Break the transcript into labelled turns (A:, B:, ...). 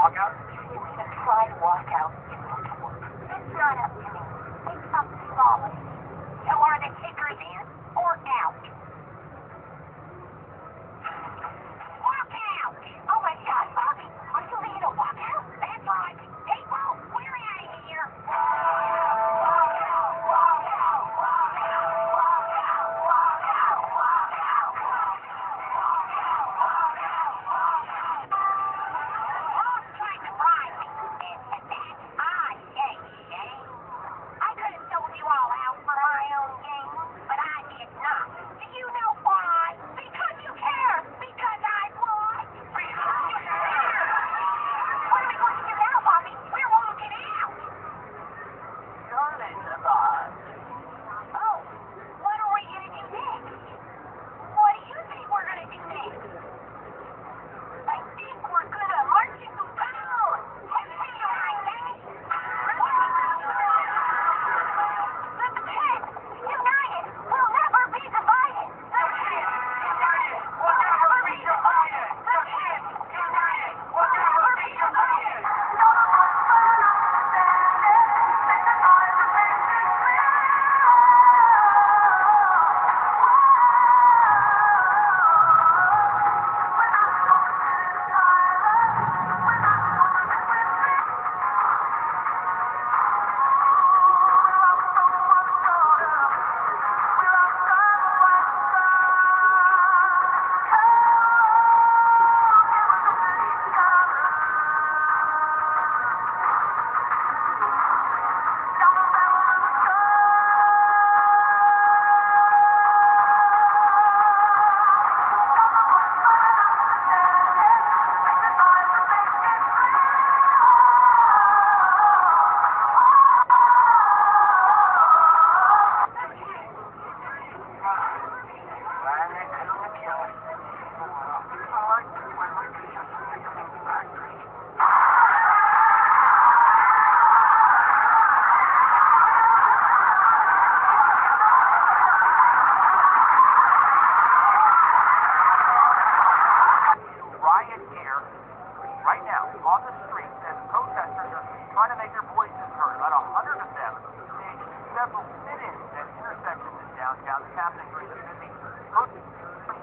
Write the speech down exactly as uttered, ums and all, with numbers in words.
A: You should try to walk out and look at work. It's not up to me. It's up to Molly. So are the kickers in or out? Walk out! Oh my God, Bobby, are you ready to walk out? That's right. People, we're out of here. Walk out, walk out, walk out, walk out, walk out, walk out, walk out, walk out, walk out, walk out. Who's trying to bribe me? And that's I, Shay Shay. I could have sold you all out for my own game, but I did not. Do you know why? Because you care. Because I won. Because you care. What are we going to do now, Bobby? We're walking out.
B: Johnny survived.
A: Oh, what are we going to do next? What do you think we're going to do next? I think we're going to march into town. Let's see you right there. The kids, united, will never be divided. The kids, united, will never be divided. The kids, united, will never be divided.
B: Riot here, right now, on the streets, as protesters are trying to make their voices heard. About a hundred of them staged several sit-ins at intersections in downtown. It's happening during the busy protest.